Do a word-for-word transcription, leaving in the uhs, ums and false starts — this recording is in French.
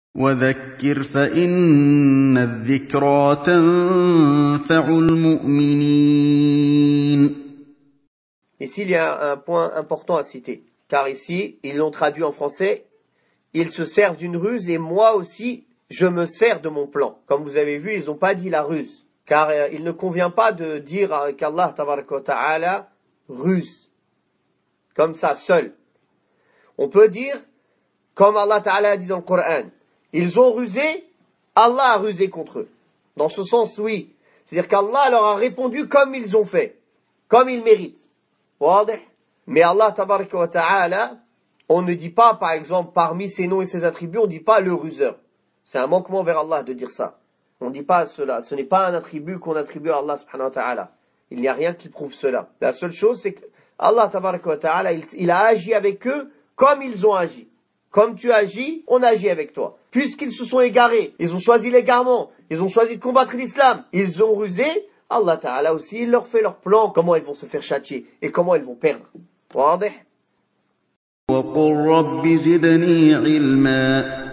وذكر فإن الذكرى تنفع المؤمنين. Ici, il y a un point important à citer, car ici, ils l'ont traduit en français, ils se servent d'une ruse et moi aussi, je me sers de mon plan. Comme vous avez vu, ils n'ont pas dit la ruse, car euh, il ne convient pas de dire euh, qu'Allah tabaraka wa ta'ala ruse, comme ça, seul. On peut dire, comme Allah ta'ala a dit dans le Coran, ils ont rusé, Allah a rusé contre eux. Dans ce sens, oui. C'est-à-dire qu'Allah leur a répondu comme ils ont fait, comme ils méritent. Mais Allah tabaraka wa ta'ala, on ne dit pas, par exemple, parmi ses noms et ses attributs, on ne dit pas le ruseur. C'est un manquement vers Allah de dire ça. On ne dit pas cela. Ce n'est pas un attribut qu'on attribue à Allah subhanahu wa ta'ala. Il n'y a rien qui prouve cela. La seule chose, c'est que Allah tabaraka wa ta'ala, il, il a agi avec eux comme ils ont agi. Comme tu agis, on agit avec toi. Puisqu'ils se sont égarés, ils ont choisi l'égarement, ils ont choisi de combattre l'islam, ils ont rusé, Allah Ta'ala aussi, il leur fait leur plan, comment ils vont se faire châtier et comment ils vont perdre. واضح؟ وقل رب زدني علما